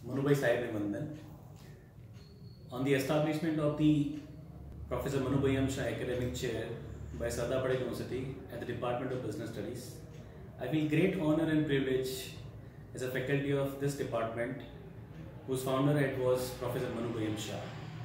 Manubhai Sahib ne Vandan. On the establishment of the Professor Manubhai M. Shah Academic Chair by Sardar Patel University at the Department of Business Studies, I feel great honor and privilege as a faculty of this department, whose founder head was Professor Manubhai M. Shah.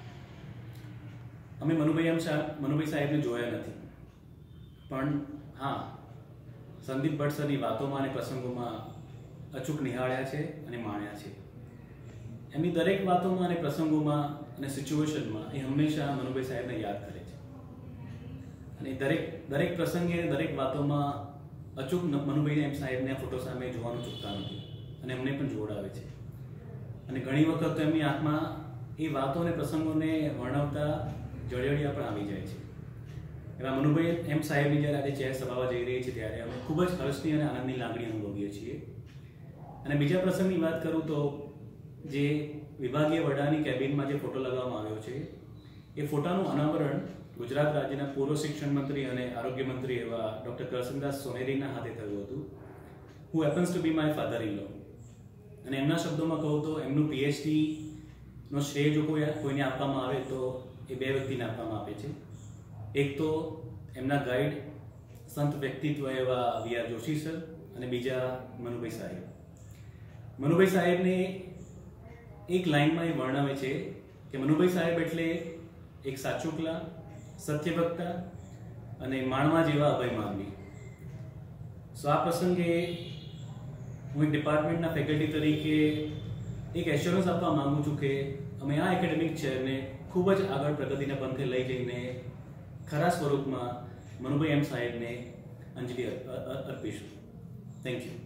અમે મનુભાઈ સાહેબને જોયા નથી, પણ હા, સંદીપ ભટ્ટ સરની વાતોમાં અને પ્રસંગોમાં અચૂક નિહાળ્યા છે અને માણ્યા છે. એમની દરેક વાતોમાં અને પ્રસંગોમાં અને સિચ્યુએશનમાં એ હંમેશા મનુભાઈ સાહેબને યાદ કરે છે અને દરેક પ્રસંગે અને દરેક વાતોમાં અચૂક મનુભાઈ સાહેબને આ ફોટો સામે જોવાનું ચૂકતા નથી અને અમને પણ જોડાવે છે. અને ઘણી વખત એમની આંખમાં એ વાતો અને પ્રસંગોને વર્ણવતા જળજળિયા પણ આવી જાય છે. એવા મનુભાઈ એમ સાહેબની જ્યારે આજે ચેર સભાવા જઈ રહી છે ત્યારે અમે ખૂબ જ હર્ષની અને આનંદની લાગણી અનુભવીએ છીએ. અને બીજા પ્રસંગની વાત કરું તો જે વિભાગીય વડાની કેબિનમાં જે ફોટો લગાવવામાં આવ્યો છે એ ફોટાનું અનાવરણ ગુજરાત રાજ્યના પૂર્વ શિક્ષણ મંત્રી અને આરોગ્ય મંત્રી એવા ડૉક્ટર કરસનદાસ સોનેરીના હાથે થયું હતું, who happens to be my father in law. અને એમના શબ્દોમાં કહું તો એમનું પીએચડીનો શ્રેય જો કોઈને આપવામાં આવે તો એ બે વ્યક્તિને આપવામાં આવે છે. એક તો એમના ગાઈડ સંત વ્યક્તિત્વ એવા વી આર જોશી સર અને બીજા મનુભાઈ સાહેબ. મનુભાઈ સાહેબને એક લાઈનમાં એ વર્ણવે છે કે મનુભાઈ સાહેબ એટલે એક સાચુકલા, સત્યવક્તા અને માણવા જેવા અભય માનવી. સો આ પ્રસંગે હું એક ડિપાર્ટમેન્ટના ફેકલ્ટી તરીકે એક એશ્યોરન્સ આપવા માંગુ છું કે અમે આ એકેડેમિક ચેરને ખૂબ જ આગળ પ્રગતિના પંથે લઈ જઈને ખરા સ્વરૂપમાં મનુભાઈ એમ સાહેબને અંજલિ અર્પીશું. Thank you.